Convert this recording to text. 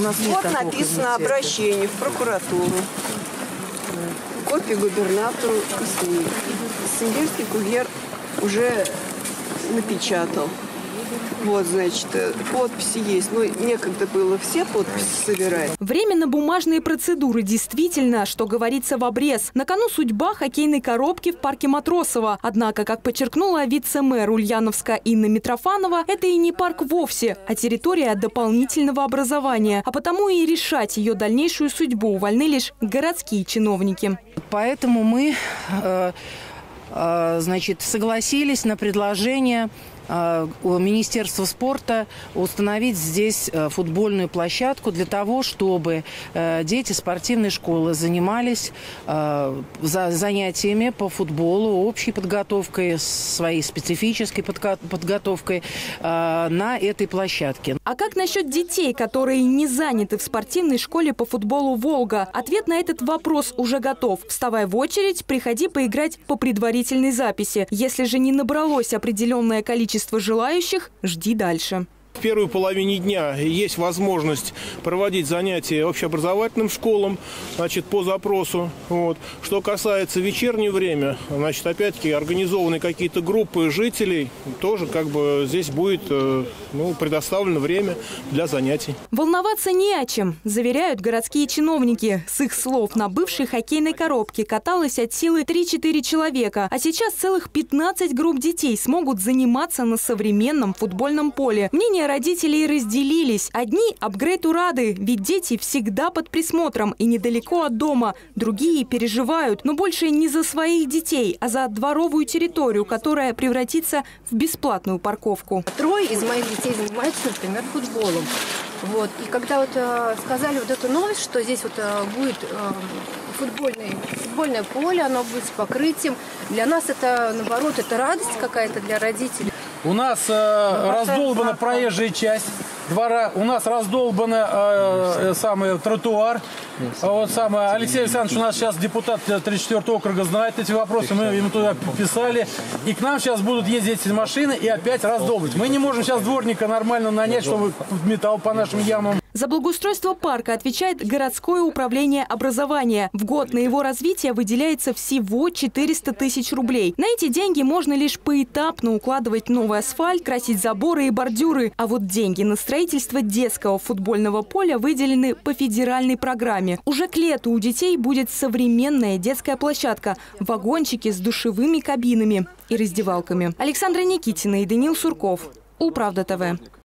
Вот написано обращение в прокуратуру. Копию губернатору и СМИ. Симбирский курьер уже напечатал. Вот, значит, подписи есть. Но некогда было все подписи собирать. Время на бумажные процедуры действительно, что говорится, в обрез. На кону судьба хоккейной коробки в парке Матросова. Однако, как подчеркнула вице-мэр Ульяновска Инна Митрофанова, это и не парк вовсе, а территория дополнительного образования. А потому и решать ее дальнейшую судьбу вольны лишь городские чиновники. Поэтому мы, согласились на предложение Министерства спорта установить здесь футбольную площадку для того, чтобы дети спортивной школы занимались занятиями по футболу, общей подготовкой, своей специфической подготовкой на этой площадке. А как насчет детей, которые не заняты в спортивной школе по футболу «Волга»? Ответ на этот вопрос уже готов. Вставай в очередь, приходи поиграть по предварительной записи. Если же не набралось определенное количество желающих, жди дальше. В первой половине дня есть возможность проводить занятия общеобразовательным школам, по запросу. Вот. Что касается вечернего времени, опять-таки организованы какие-то группы жителей, тоже здесь будет предоставлено время для занятий. Волноваться не о чем, заверяют городские чиновники. С их слов, на бывшей хоккейной коробке каталось от силы 3-4 человека, а сейчас целых 15 групп детей смогут заниматься на современном футбольном поле. Мнение родителей разделились. Одни апгрейду рады, ведь дети всегда под присмотром и недалеко от дома. Другие переживают, но больше не за своих детей, а за дворовую территорию, которая превратится в бесплатную парковку. Трое из моих детей занимаются, например, футболом. Вот. И когда сказали эту новость, что здесь будет футбольное поле, оно будет с покрытием, для нас это, наоборот, это радость какая-то для родителей. У нас раздолбана проезжая часть двора, у нас раздолбан тротуар. Алексей Александрович у нас сейчас депутат 34-го округа, знает эти вопросы, мы ему туда писали. И к нам сейчас будут ездить эти машины и опять раздолбать. Мы не можем сейчас дворника нормально нанять, чтобы металл по нашим ямам. За благоустройство парка отвечает городское управление образования. В год на его развитие выделяется всего 400 тысяч рублей. На эти деньги можно лишь поэтапно укладывать новый асфальт, красить заборы и бордюры. А вот деньги на строительство детского футбольного поля выделены по федеральной программе. Уже к лету у детей будет современная детская площадка, вагончики с душевыми кабинами и раздевалками. Александра Никитина и Даниил Сурков. Управда ТВ.